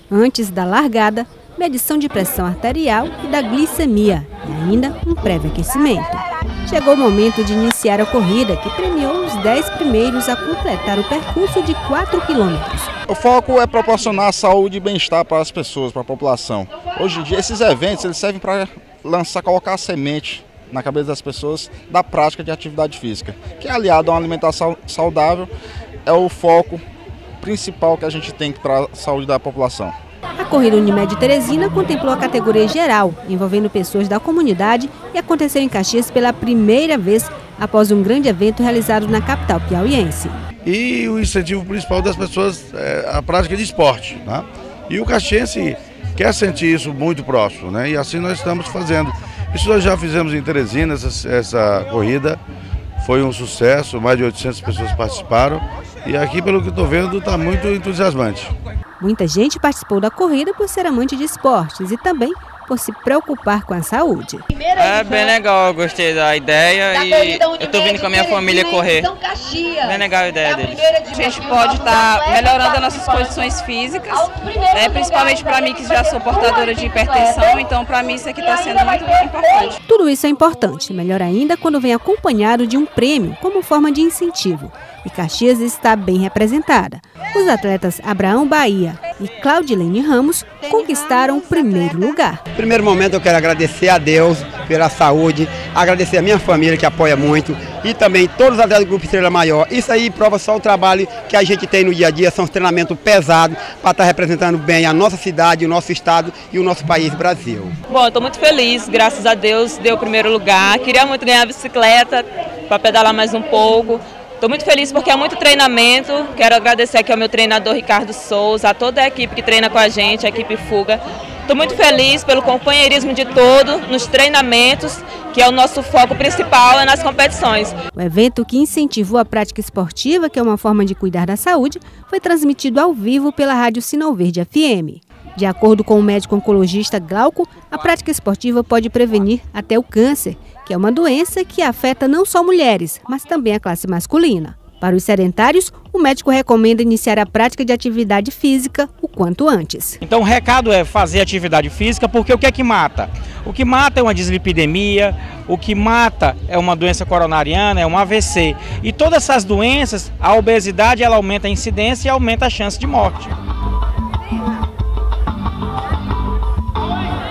Antes da largada, medição de pressão arterial e da glicemia e ainda um prévio aquecimento. Chegou o momento de iniciar a corrida, que premiou os 10 primeiros a completar o percurso de 4 quilômetros. O foco é proporcionar saúde e bem-estar para as pessoas, para a população. Hoje em dia, esses eventos eles servem para colocar a semente na cabeça das pessoas da prática de atividade física, que aliado a uma alimentação saudável é o foco principal que a gente tem para a saúde da população. A corrida Unimed Teresina contemplou a categoria geral, envolvendo pessoas da comunidade, e aconteceu em Caxias pela primeira vez após um grande evento realizado na capital piauiense. E o incentivo principal das pessoas é a prática de esporte, né? E o caxiense quer sentir isso muito próximo, né? E assim nós estamos fazendo. Isso nós já fizemos em Teresina, essa corrida foi um sucesso, mais de 800 pessoas participaram e aqui, pelo que estou vendo, está muito entusiasmante. Muita gente participou da corrida por ser amante de esportes e também por se preocupar com a saúde. É bem legal, eu gostei da ideia e eu estou vindo com a minha família correr. Bem legal a ideia deles. A gente pode estar melhorando as nossas condições físicas, né, principalmente para mim que já sou portadora de hipertensão, então para mim isso aqui está sendo muito importante. Tudo isso é importante, melhor ainda quando vem acompanhado de um prêmio como forma de incentivo. E Caxias está bem representada. Os atletas Abraão Bahia e Claudilene Ramos conquistaram o primeiro lugar. No primeiro momento eu quero agradecer a Deus pela saúde, agradecer a minha família que apoia muito e também todos os atletas do Grupo Estrela Maior. Isso aí prova só o trabalho que a gente tem no dia a dia, são treinamentos pesados para estar representando bem a nossa cidade, o nosso estado e o nosso país, Brasil. Bom, eu estou muito feliz, graças a Deus deu o primeiro lugar. Queria muito ganhar a bicicleta para pedalar mais um pouco. Estou muito feliz porque é muito treinamento, quero agradecer aqui ao meu treinador Ricardo Souza, a toda a equipe que treina com a gente, a equipe Fuga. Estou muito feliz pelo companheirismo de todos nos treinamentos, que é o nosso foco principal nas competições. O evento, que incentivou a prática esportiva, que é uma forma de cuidar da saúde, foi transmitido ao vivo pela Rádio Sinal Verde FM. De acordo com o médico oncologista Glauco, a prática esportiva pode prevenir até o câncer, que é uma doença que afeta não só mulheres, mas também a classe masculina. Para os sedentários, o médico recomenda iniciar a prática de atividade física o quanto antes. Então o recado é fazer atividade física, porque o que é que mata? O que mata é uma dislipidemia, o que mata é uma doença coronariana, é um AVC. E todas essas doenças, a obesidade ela aumenta a incidência e aumenta a chance de morte.